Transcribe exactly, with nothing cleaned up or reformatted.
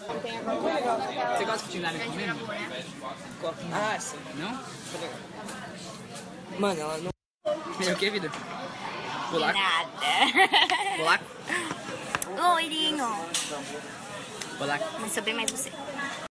Você gosta de futilar comendo? Ah, sim. Não? Mano, ela não... É o que, vida? Polaco? Nada. Polaco? Loirinho. Polaco. Mas sou bem mais você.